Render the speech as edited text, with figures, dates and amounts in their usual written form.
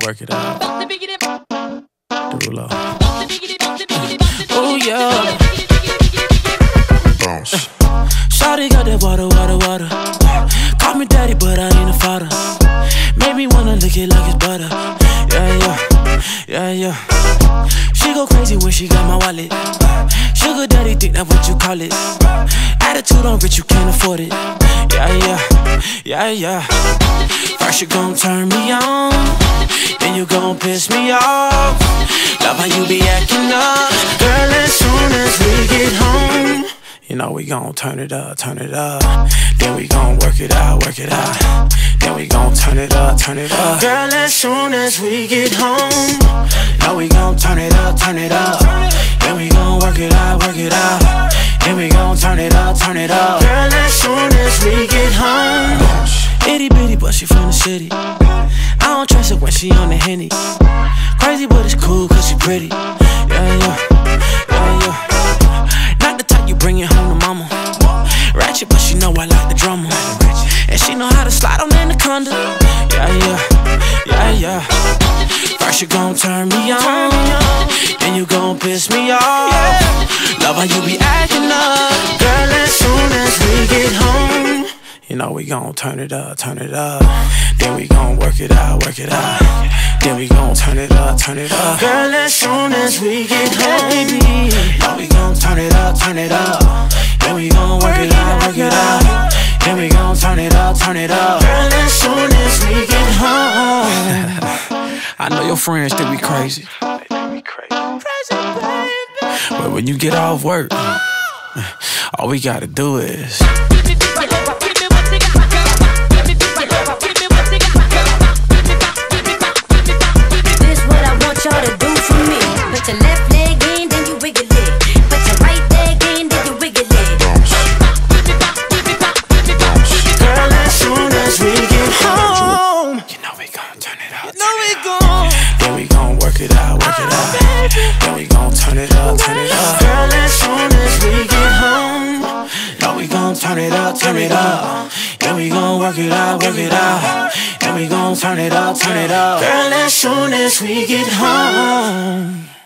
work it out. Derulo. Oh yeah. Bounce. Shawty got that water. Call me daddy, but I ain't a father. Made me wanna lick it like it's butter. Yeah. She go crazy when she got my wallet. Sugar daddy, think that's what you call it. Attitude on rich, you can't afford it. Yeah. First you gon' turn me on, then you gon' piss me off. Love how you be acting up, girl. As soon as we get home, you know we gon' turn it up. Then we gon' work it out. Then we gon' turn it up. Girl, as soon as we get home, know we gon' turn it up. Then we gon' work it out. Then we gon' turn it up. Girl, as soon as we get home, itty bitty, but she from the city. I don't trust her when she on the Henny. Crazy, but it's cool cause she pretty. Yeah. Not the type you bring it home to mama. Ratchet, but she know I like the drama. And she know how to slide on Anaconda. Yeah. First you gon' turn me on, then you gon' piss me off. Love how you be acting up, girl. As soon as we get home, you know we gon' turn it up. Then we gon' work it out. Then we gon' turn it up. Girl, as soon as we get home, baby, know we gon' turn it up. Then we gon' work it out. Then we gon' turn it up. Girl, as soon as we get home. I know your friends think we crazy. But when you get off work, all we gotta do is this what I want y'all to do for me. Put your left leg in, then you wiggle it. Put your right leg in, then you wiggle it. girl, as soon as we get home, you know we gon' turn it up. Then we gon' work it out. Then we gon' turn it up. Girl, as soon as we get home, know we gon' turn it up. Then we gon' work it out. Then we gon' turn it up. Girl, as soon as we get home.